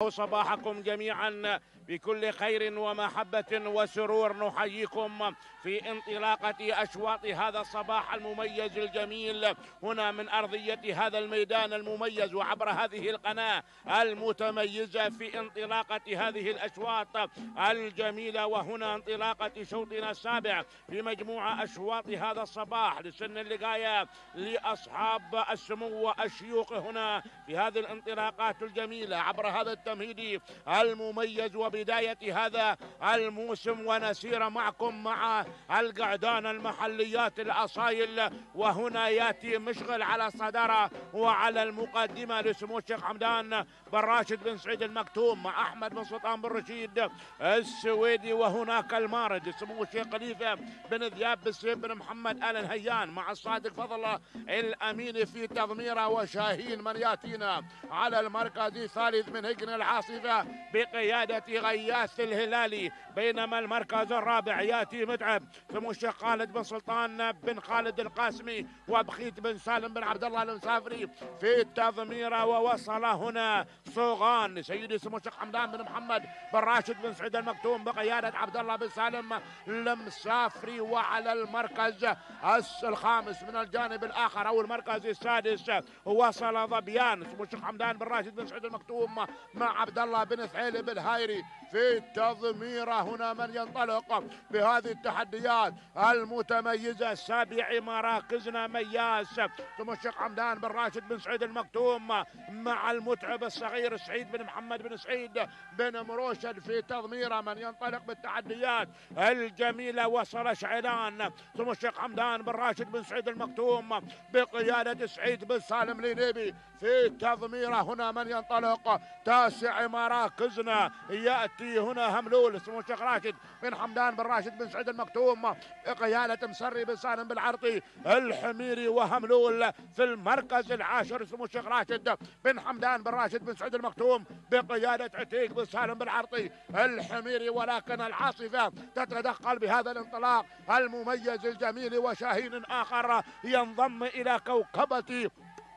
الله صباحكم جميعا بكل خير ومحبة وسرور. نحييكم في انطلاقة أشواط هذا الصباح المميز الجميل هنا من أرضية هذا الميدان المميز وعبر هذه القناة المتميزة في انطلاقة هذه الأشواط الجميلة. وهنا انطلاقة شوطنا السابع في مجموعة أشواط هذا الصباح لسن اللقاية لأصحاب السمو والشيوخ هنا في هذه الانطلاقات الجميلة عبر هذا التمهيدي المميز وبداية هذا الموسم. ونسير معكم مع القعدان المحليات الأصايل. وهنا يأتي مشغل على الصدارة وعلى المقدمة لسمو الشيخ حمدان بن راشد بن سعيد المكتوم مع أحمد بن سلطان بن رشيد السويدي. وهناك المارد سمو الشيخ خليفة بن ذياب بن سيف بن محمد آل نهيان مع الصادق فضل الأمين في تضميره. وشاهين من يأتينا على المركز الثالث من هجن العاصفة بقيادة غياث الهلالي. بينما المركز الرابع يأتي متعب سمو الشيخ خالد بن سلطان بن خالد القاسمي وبخيت بن سالم بن عبد الله المسافري في التضميرة. ووصل هنا صوغان سيدي سمو الشيخ حمدان بن محمد بن راشد بن سعيد المكتوم بقيادة عبد الله بن سالم المسافري. وعلى المركز الخامس من الجانب الآخر أو المركز السادس وصل ظبيان سمو الشيخ حمدان بن راشد بن سعيد المكتوم مع عبد الله بن ثعيلب الهايري في التضميرة. هنا من ينطلق بهذه التحديات المتميزة سابع مراكزنا مياس سمو الشيخ حمدان بن راشد بن سعيد المكتوم مع المتعب الصغير سعيد بن محمد بن سعيد بن مروشد في تضميرة. من ينطلق بالتحديات الجميلة وصل شعلان سمو الشيخ حمدان بن راشد بن سعيد المكتوم بقيادة سعيد بن سالم لينيبي في تضميرة. هنا من ينطلق تاسع مراكزنا يأتي هنا هملول سمو الشيخ راشد بن حمدان بن راشد بن سعيد المكتوم بقيادة مسري بن سالم بالعرطي الحميري. وهملول في المركز العاشر سمو الشيخ راشد بن حمدان بن راشد بن سعيد المكتوم بقيادة عتيق بن سالم بالعرطي الحميري. ولكن العاصفة تتدخل بهذا الانطلاق المميز الجميل. وشاهين آخر ينضم إلى كوكبة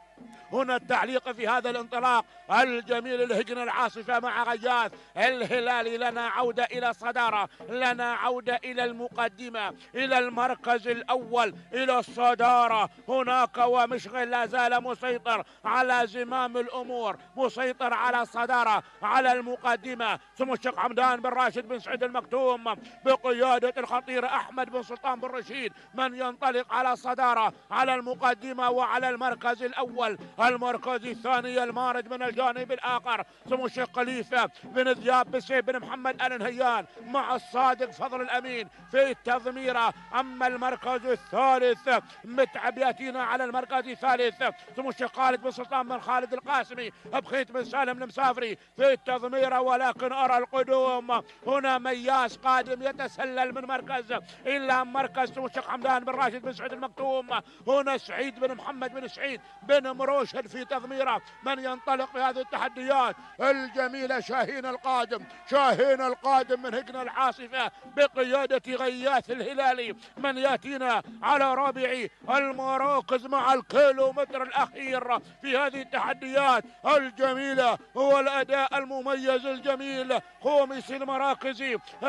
هنا التعليق في هذا الانطلاق الجميل الهجن العاصفة مع غياث الهلالي. لنا عودة إلى الصدارة، لنا عودة إلى المقدمة، إلى المركز الأول، إلى الصدارة هناك. ومشغل لا زال مسيطر على زمام الأمور، مسيطر على الصدارة على المقدمة سمو الشيخ حمدان بن راشد بن سعيد المكتوم بقيادة الخطير أحمد بن سلطان بن رشيد. من ينطلق على الصدارة على المقدمة وعلى المركز الأول. المركز الثاني المارد من الجانب الآخر سمو الشيخ خليفة بن ذياب بن سيف بن محمد آل نهيان مع الصادق فضل الأمين في التضميرة. أما المركز الثالث متعب يأتينا على المركز الثالث سمو الشيخ خالد بن سلطان بن خالد القاسمي بخيت بن سالم المسافري في التضميرة. ولكن أرى القدوم هنا مياس قادم يتسلل من مركز إلى مركز سمو الشيخ حمدان بن راشد بن سعيد المكتوم. هنا سعيد بن محمد بن سعيد بن مروشد في تضميره. من ينطلق بهذه التحديات الجميلة شاهين القادم، شاهين القادم من هجن العاصفة بقيادة غياث الهلالي. من يأتينا على رابع المراكز مع الكيلومتر الأخير في هذه التحديات الجميلة هو الأداء المميز الجميل خامس المراكز.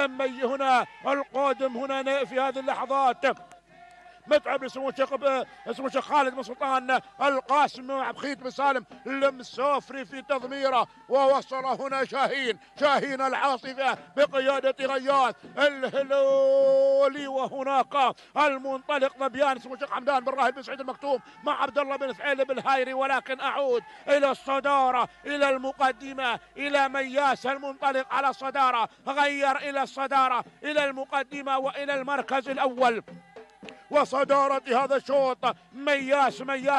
هنا القادم هنا في هذه اللحظات متعب لسمو الشيخ خالد بن سلطان القاسم مع بخيت بن سالم المسافري في تضميره. ووصل هنا شاهين العاصفة بقيادة غياث الهلالي. وهناك المنطلق ظبيان سمو الشيخ حمدان بن راهب بن سعيد المكتوم مع عبد الله بن ثعيلب الهايري. ولكن أعود إلى الصدارة، إلى المقدمة، إلى مياس المنطلق على الصدارة، غير إلى الصدارة، إلى المقدمة وإلى المركز الأول. وصدارة هذا الشوط مياس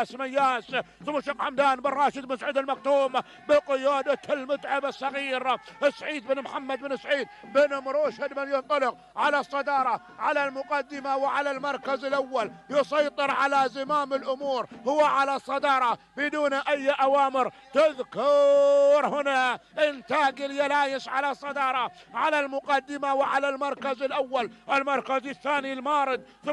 سمو الشيخ حمدان بن راشد بن سعيد المكتوم بقيادة المتعب الصغير سعيد بن محمد بن سعيد بن مروشد. من ينطلق على الصدارة على المقدمة وعلى المركز الأول، يسيطر على زمام الأمور، هو على الصدارة بدون أي أوامر. تذكر هنا انتاج اليلايس على الصدارة على المقدمة وعلى المركز الأول. المركز الثاني المارد سمو الشيخ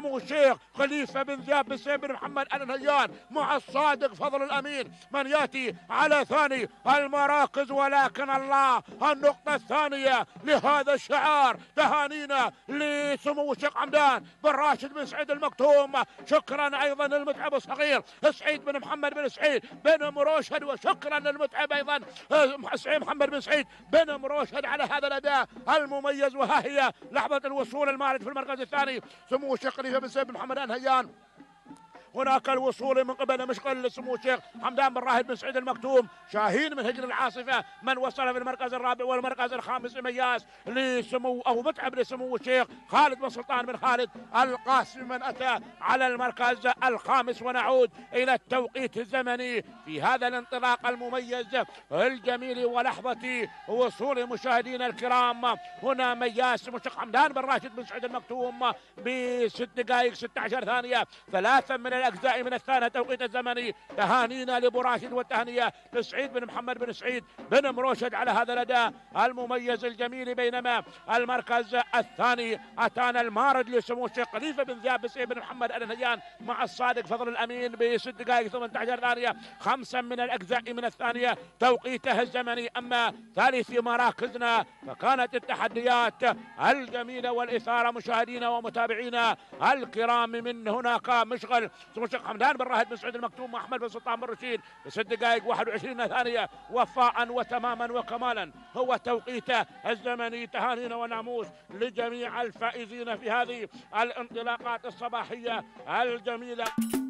الشيخ خليفة بن ذياب بن سيف بن محمد النهيان مع الصادق فضل الأمين من يأتي على ثاني المراكز. ولكن الله النقطة الثانية لهذا الشعار تهانينا لسمو الشيخ حمدان بن راشد بن سعيد المكتوم. شكرا أيضا للمتعب الصغير سعيد بن محمد بن سعيد بن مروشد، وشكرا للمتعب أيضا سعيد محمد بن سعيد بن مروشد على هذا الأداء المميز. وها هي لحظة الوصول المارد في المركز الثاني سمو الشيخ خليفة بن سيف بن محمد النهيان. هناك الوصول من قبل مشغل لسمو الشيخ حمدان بن راشد بن سعيد المكتوم. شاهين من هجر العاصفة من وصل في المركز الرابع والمركز الخامس مياس لسمو أو متعب لسمو الشيخ خالد بن سلطان بن خالد القاسم من أتى على المركز الخامس. ونعود إلى التوقيت الزمني في هذا الانطلاق المميز الجميل ولحظة وصول مشاهدينا الكرام. هنا مياس سمو الشيخ حمدان بن راشد بن سعيد المكتوم ب6 دقائق 16 ثانية، 3 من الأجزاء من الثانية توقيت الزمني. تهانينا لأبو راشد والتهنئة لسعيد بن محمد بن سعيد بن مروشد على هذا الأداء المميز الجميل. بينما المركز الثاني أتانا المارد لسمو الشيخ خليفة بن ذياب بن سيف بن محمد النهيان مع الصادق فضل الأمين ب6 دقائق 18 ثانية، 5 من الأجزاء من الثانية توقيتها الزمني. أما ثالث مراكزنا فكانت التحديات الجميلة والإثارة مشاهدينا ومتابعينا الكرام. من هناك مشغل سمو الشيخ حمدان بن راشد بن سعيد المكتوم مع احمد بن سلطان بن رشيد ب6 دقائق 21 ثانيه، وفاء وتماما وكمالا هو توقيته الزمني. تهانينا وناموس لجميع الفائزين في هذه الانطلاقات الصباحيه الجميله.